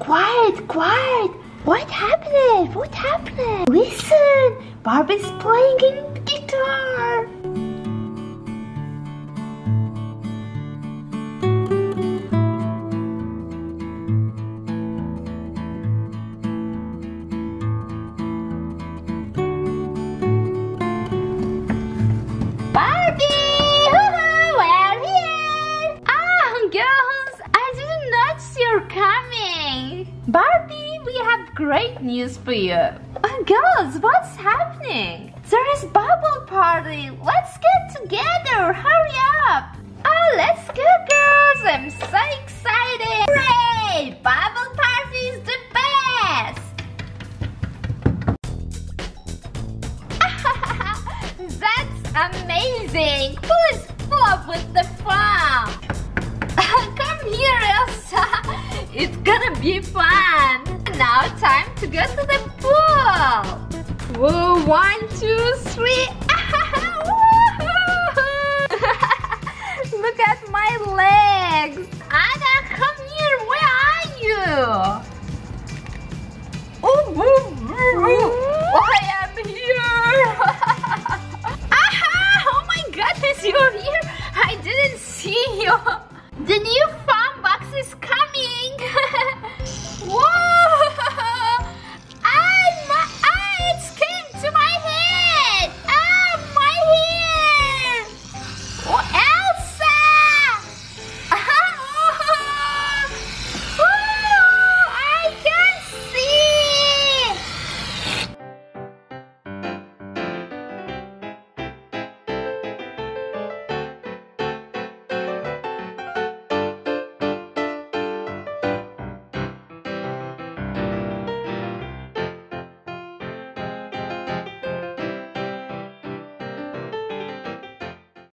quiet, quiet. What happened? What happened? Listen, Barbie's playing guitar. Barbie, we have great news for you. Girls, what's happening? There is bubble party. Let's get together. Hurry up. Oh, let's go, girls. I'm so excited. Hooray! Bubble party is the best. That's amazing. Pool is full up with the fun. Come here, Elsa. It's gonna be fun. Now time to go to the pool. Whoa, 1, 2, 3. Look at my legs.